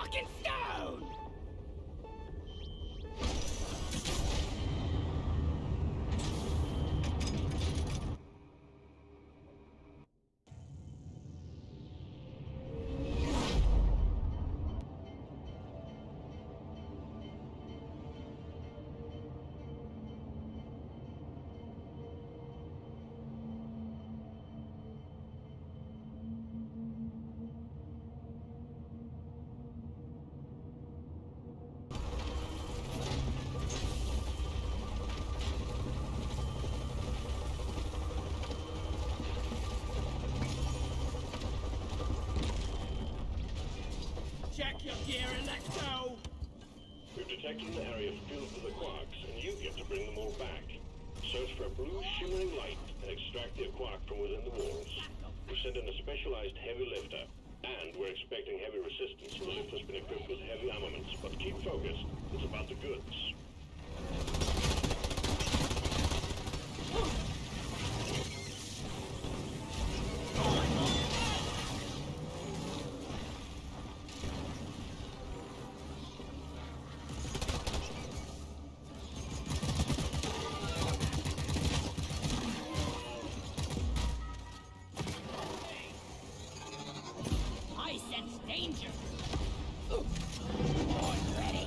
fucking stone! Check your gear and let's go! We've detected an area filled with the quarks, and you get to bring them all back. Search for a blue shimmering light and extract the quark from within the walls. We've sent in a specialized heavy lifter, and we're expecting heavy resistance, so the lifter's been equipped with heavy armaments. But keep focused, it's about the goods. I sense danger! Board ready!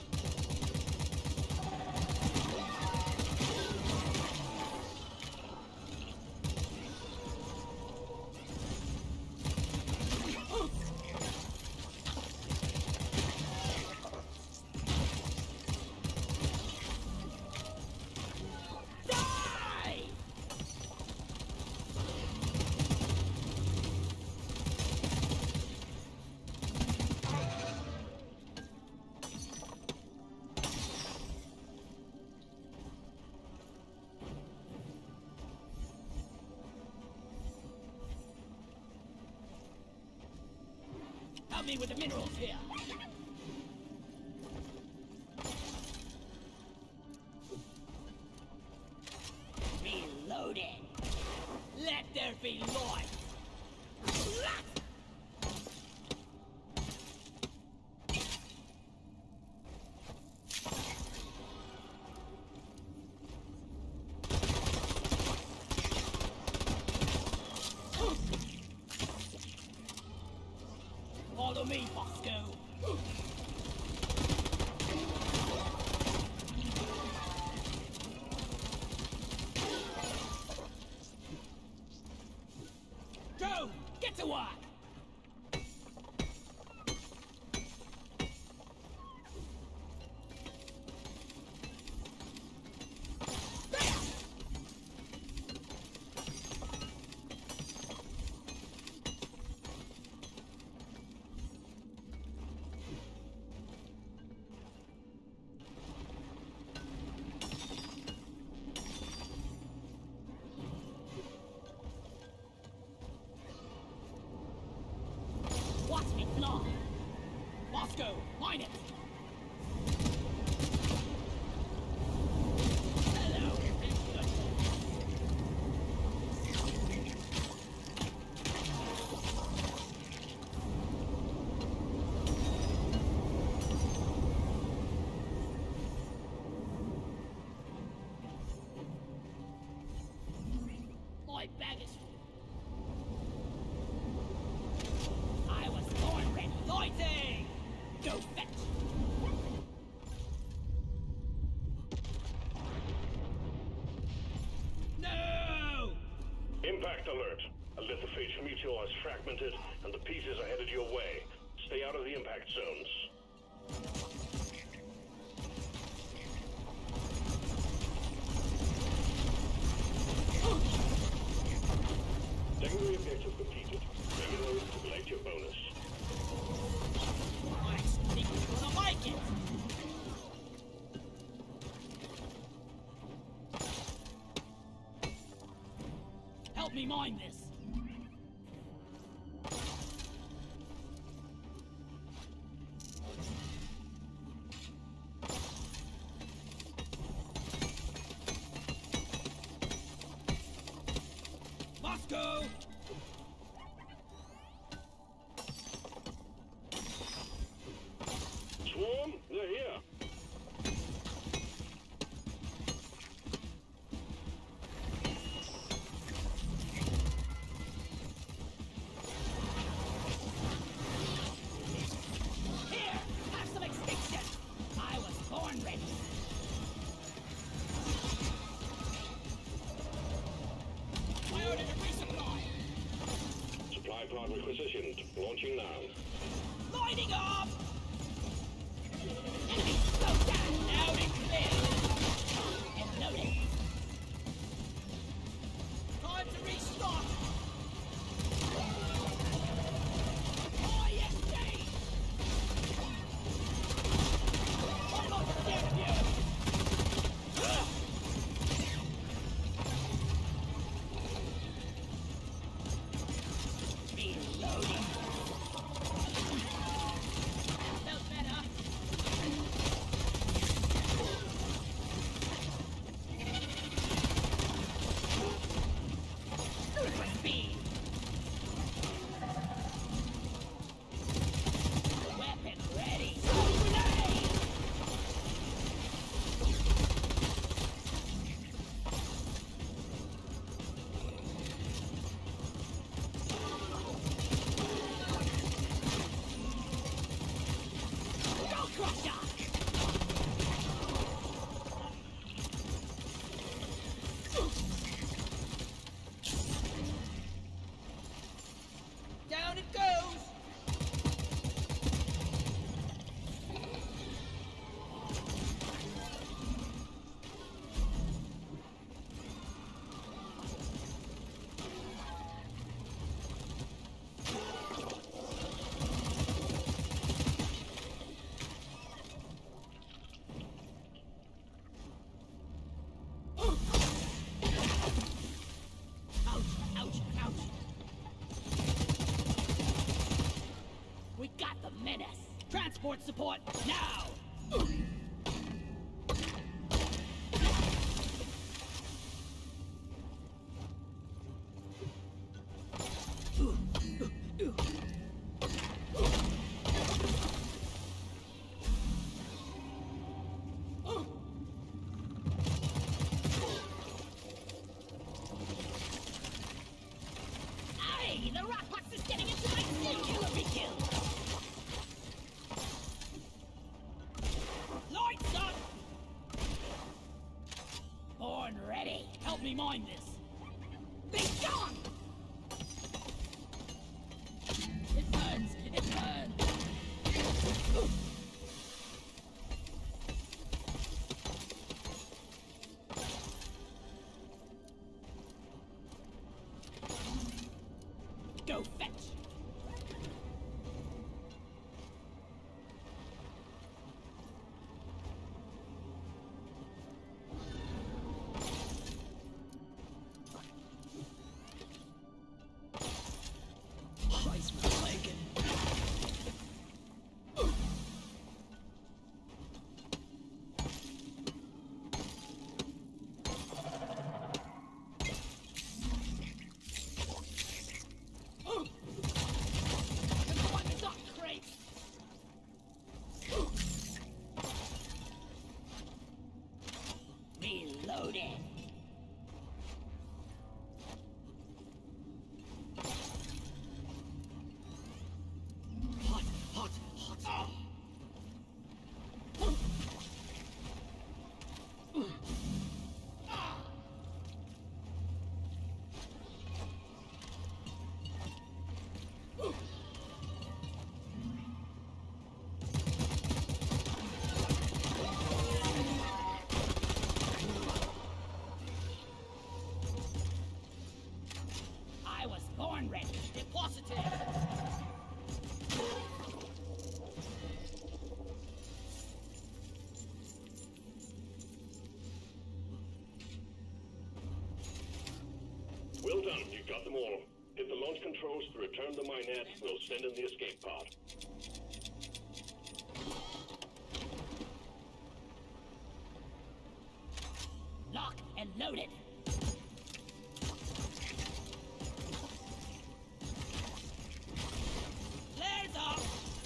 Help me with the minerals here! Reloading! Let there be light! Follow me, Bosco! Go! Get to work! Watch me fly! Bosco, mine it! Hello! My bag is... I was born ready. Lighting! Go fetch! No! Impact alert! A lithophage meteor is fragmented, and the pieces are headed your way. Stay out of the impact zones. Secondary objective completed. Remember to collect your bonus. I think we're gonna like it! Help me mine this! Moscow! Tripod requisitioned. Launching now. Lighting up! Enemy slowed down, loud and clear! And loaded. Time to restock! ISD! Almost scared of you! Reloading. Felt better. Super speed. Weapon ready. Grenade! Go Crusher! Down it goes! Ouch, ouch, ouch. We got the menace. Transport support now. Hey, the rock box is getting into my suit. Killer be killed. Lights up. Born ready. Help me mine this. Be gone. It burns. It burns. Go fetch. Christ, we're flanking. What's up, crate? Reloading. Hot, hot, hot. I was born ready. Deposited. Well done. You got them all. Hit the launch controls to return the minet. We'll send in the escape pod. Lock and loaded. Flares up.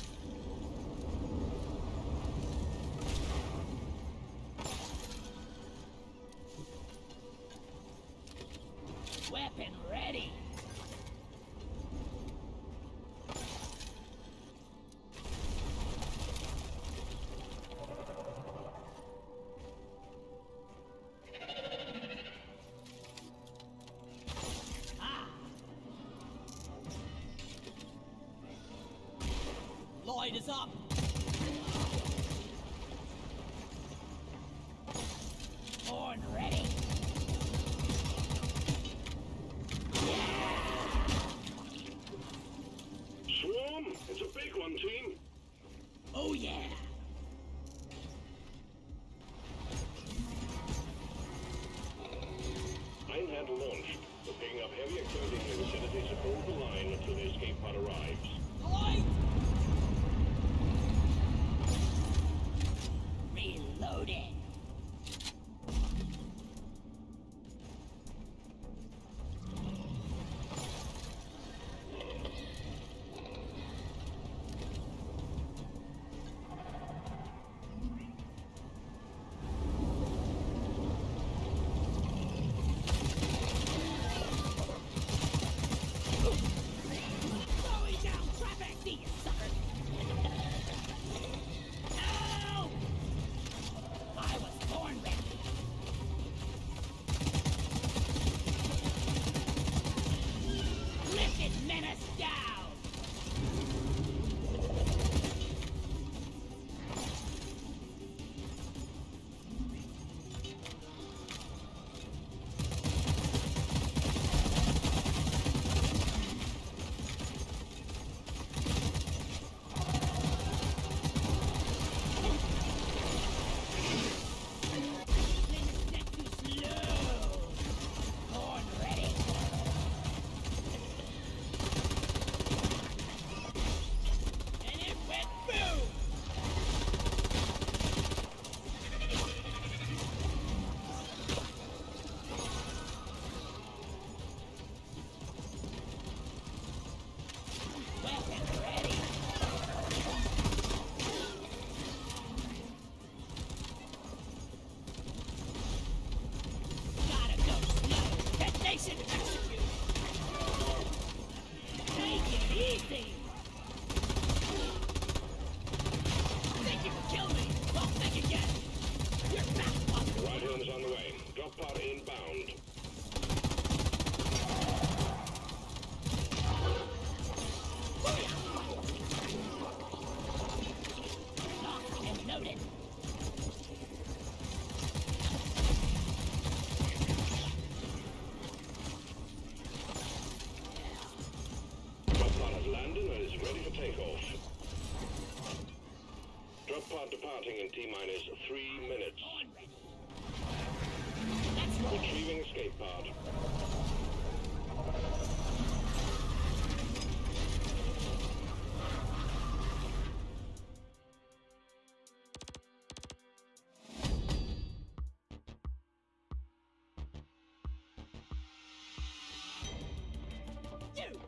Weapon ready. Armor's up! Horn ready! Swarm! It's a big one, team! Oh yeah! Einhand launched. We're picking up heavier clothing in the vicinity to hold the line until the escape pod arrives. Light! Reloading! Slowing down traffic, see you sucker! No! I was born ready! Lifted menace down! Menace too slow! Horn ready! And it went boom! Weapon ready! Gotta go slow! Detonation execute! Take it easy! Think you can kill me? Well, think again! You're back, mother! Right hand's on the way. Drop pod inbound. Locked and loaded! Drop pod has landed and is ready for takeoff. Drop pod departing in T-minus 3 minutes. Horn ready! Let's roll! Retrieving escape pod. You!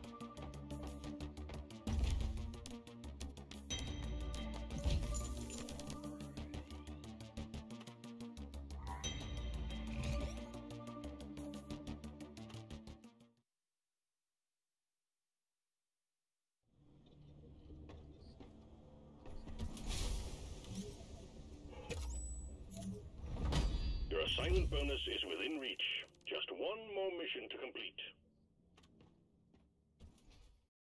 Your assignment bonus is within reach. Just one more mission to complete.